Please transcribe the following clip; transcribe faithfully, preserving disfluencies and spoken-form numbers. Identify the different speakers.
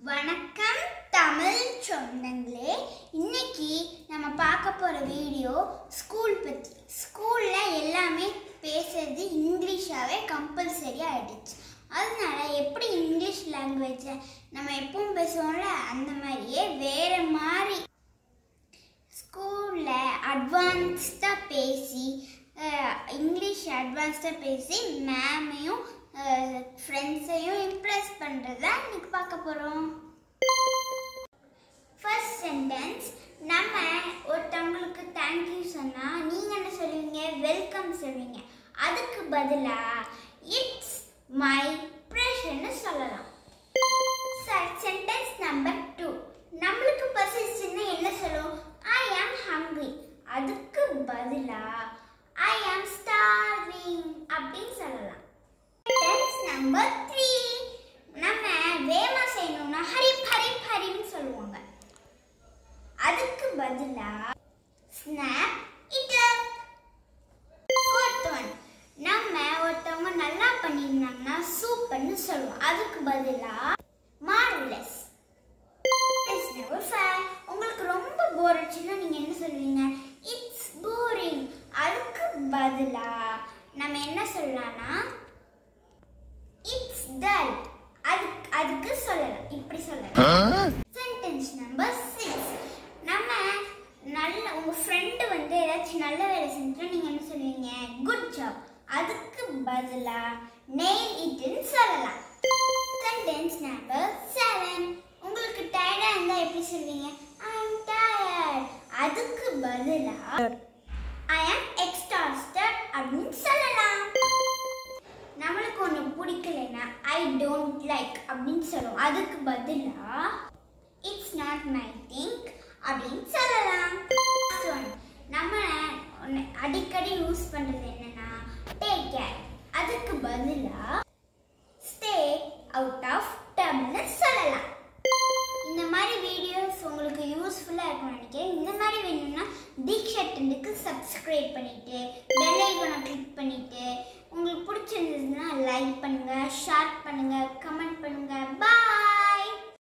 Speaker 1: வணக்கம் தமிழ் சொந்தங்களே. இன்னைக்கு நம்ம பார்க்க போற வீடியோ ஸ்கூல் பத்தி. ஸ்கூல்ல எல்லாமே பேசுறது இங்கிலீஷாவே கம்பல்சரி ஆயிடுச்சு. அதனால எப்படி இங்கிலீஷ் லாங்குவேஜ் நம்ம எப்பவும் பேசுவோம்ல அந்த மாதிரியே வேற மாதிரி ஸ்கூல்ல அட்வான்ஸ்டா பேசி இங்கிலீஷ் அட்வான்ஸ்டா பேசி மேமையும் ஃப்ரெண்ட்ஸையும் இம்ப்ரெஸ் பண்ணுறதா இன்னைக்கு பார்க்க போகிறோம். ஃபர்ஸ்ட் சென்டென்ஸ், நம்ம ஒருத்தவங்களுக்கு தேங்க்யூ சொன்னால் நீங்கள் என்ன சொல்லுவீங்க? வெல்கம் சொல்லுவீங்க. அதுக்கு பதிலாக இட்ஸ் மை ப்ரெஷர்னு சொல்லலாம். சென்டென்ஸ் நம்பர் டூ, நம்மளுக்கு பசிச்சுன்னா என்ன சொல்லுவோம்? ஐ ஆம் ஹங்க்ரி. அதுக்கு பதிலாக ஐ ஆம் ஸ்டார்விங் அப்படின்னு சொல்லலாம். சென்டென்ஸ் நம்பர் த்ரீ, நம்ம வேமா செய்யணும்னா ஹரி ஹரி ஹரின்னு சொல்லுவாங்க. அதுக்கு பதிலா snap it up. Fourth one, நம்ம ஒருத்தவங்க நல்லா பண்ணியிருந்தாங்கன்னா சூப்பர்னு சொல்லுவோம். அதுக்கு பதிலா மார்வெலஸ். நம்பர் ஃபைவ், உங்களுக்கு ரொம்ப போர் அடிச்சுன்னா நீங்க என்ன சொல்லுவீங்க? It's boring. அதுக்கு பதிலா நம்ம என்ன சொல்லலாம்னா இட்ஸ் டல். அதுக்கு அதுக்கு சொல்லலாம், இப்படி சொல்லலாம். சென்டென்ஸ் நம்பர் சிக்ஸ், நம்ம நல்ல உங்க ஃப்ரெண்டு வந்து ஏதாச்சும் நல்ல வேலை செஞ்சா நீங்க என்ன சொல்லுவீங்க? Good job. அதுக்கு பதிலா நெயில் இட்னு சொல்லலாம். சென்டென்ஸ் நம்பர் செவன், உங்களுக்கு டயர்டா இருந்தா எப்படி சொல்வீங்க? I am tired. அதுக்கு பதிலா ஐ அம் எக்ஸ்டாஸ்டட் அப்படின்னு சொல்லலாம். நம்மளுக்கு ஒன்று பிடிக்கலைன்னா ஐ டோன்ட் லைக் அப்படின்னு சொல்லுவோம். அதுக்கு பதிலா இட்ஸ் நாட் மை திங்க் அப்படின்னு சொல்லலாம். நம்ம அடிக்கடி யூஸ் பண்றது என்னன்னா டேக் கேர். அதுக்கு பதிலா ஸ்டே அவுட் ஆஃப் டர்ம்னு சொல்லலாம். இந்த மாதிரி வீடியோஸ் உங்களுக்கு யூஸ்ஃபுல்லாக இருக்கும்னு நினைக்கிறேன். இந்த மாதிரி வேணும்னா தீக்ஷா ட்ரெண்டுக்கு சப்ஸ்கிரைப் பண்ணிட்டு